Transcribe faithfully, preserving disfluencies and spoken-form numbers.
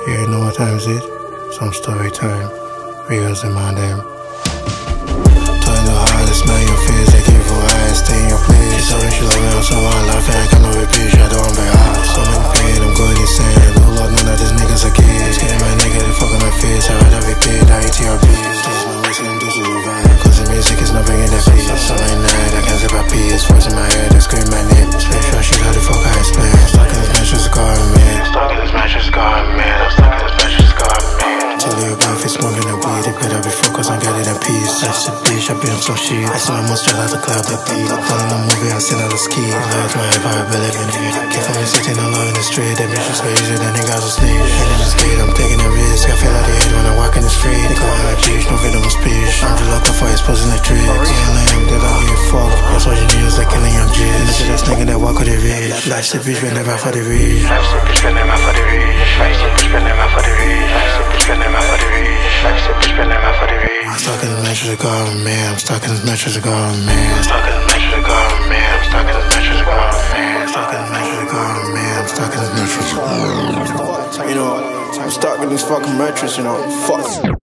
You know what time is it? Some story time. Reels in my name. Turn the hardest, smell your fears. They give you eyes, stay in your place. She told me she love me, I'm so I love it. I cannot repeat, I don't be hard. So many pain, I'm going insane. No love, none of these niggas are kids. Getting my nigga, they fuck on my face. I'd rather repeat, I eat your beats. This is my waist and this is a vibe. Cause the music is not bringing the peace. So at night, I can't zip my peace. Voice in my head, I scream my name. Special shit, how the fuck I explain. I'm stuck in this mattress, scarring me. I'm stuck in this mattress, scarring me. I'm stuck in this mattress, scarring me. Tell you about it, smoking the weed. They better be focused on getting in peace. That's the bitch, I be on some shit. I see my monster out the cloud, the beat. All in the movie, I seen all the ski. Love my life, I believe in it. Can't find me sitting alone in the street. That bitch is crazy, that niggas will sleep. And in the skate, I'm taking a risk. I feel like the hate when I walk in the street. They call me like bitch, no video, no speech. I'm just locked up for exposing the tree. Yeah, lame, they don't give a fuck. That's why you news like killing young G's. Look at this nigga that walk with the rich. Life's a bitch, but never for the rich. Life's a bitch, but never for the rich. Life's a bitch, but never for the rich. Life's a bitch, but never for the rich. Life's a bitch, but never for the rich. I'm stuck in this mattress of God, man. I'm stuck in this mattress of God, man. I'm stuck in this mattress of God, man. I'm stuck in this mattress of God, man. I'm stuck in this mattress of God, man. I'm stuck in this mattress of God. You know, I'm stuck in this fucking mattress, you know. Fuck.